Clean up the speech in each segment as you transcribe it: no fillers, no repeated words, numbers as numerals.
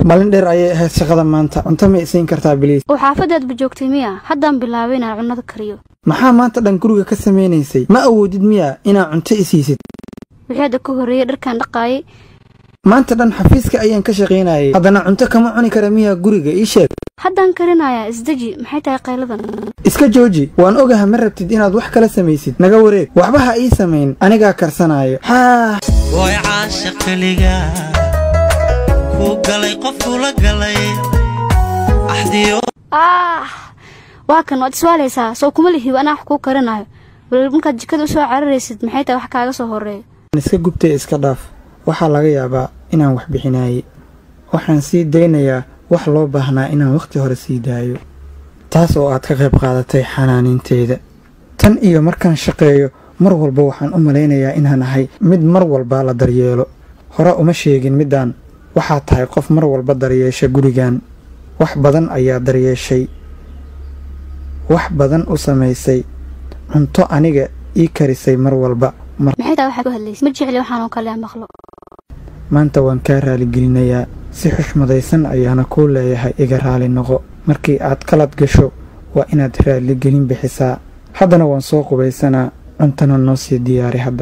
malin dheer ayay ahayd shaqada maanta. Cunto ma isiin kartaa biliis? oo xaafadeed ba joogtay miya haddaan bilaabay inaan cunnada kariyo. maxaa maanta dhan guriga ka sameynaysay? ma awoodid miya inaad cunto isiisid? wixii hadda ka horreeyay dharkaan dhaqaayay. maanta dhan xafiiska ayaan ka shaqaynayay. haddana cunto kama cuni kara miya guriga ii sheeg. haddaan karinayaa isdaji maxay tahay qayladan. iska jooji, waan ogahay ma rabtid inaad wax kala samaysid. naga wareeg, waxba ha ii samayn, anigaa karsanaayo. way caashiq kaliga ku galay qofku la galay ahdiyo waa kan waad iswaalaysaa soo kuma lihi anaa wax kuu karinayo. walaal markaad jikada u soo cararaysid maxay tahay wax kaaga soo horeeyo. iska gubtay iska dhaaf. waxaa laga yaabaa inaan wax bixinaayay. waxaan sii daynayaa wax loo baahnaa inaan waqti hore sii daayo, taas oo aad ka qayb qaadatay xanaaninteeda. tan iyo markaan shaqeeyo mar walba waxaan u malaynayaa inaan ahay mid mar walba la daryeelo. hore uma sheegin midaan. waxaad tahay qof mar walba daryeesha gurigan. wax badan ayaa daryeeshay, wax badan u samaysay, cunto aniga ii karisay mar walba. maxay tahay waxaad ku hadlaysay? ma jecli waxaan oo kale maqlo. maanta waan kaa raaligelineyaa si xushmadaysan ayaana kuu leeyahay. iga raali noqo. markii aad qalad gasho waa inaad raaligelin bixisaa. haddana waan soo qubaysanaa, cuntana noo sii diyaari hadda.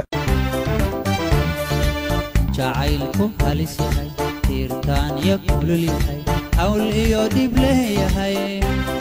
jacaylku halis yahay tiirtaan iyo kulul yahay hawl iyo dhib leeyahay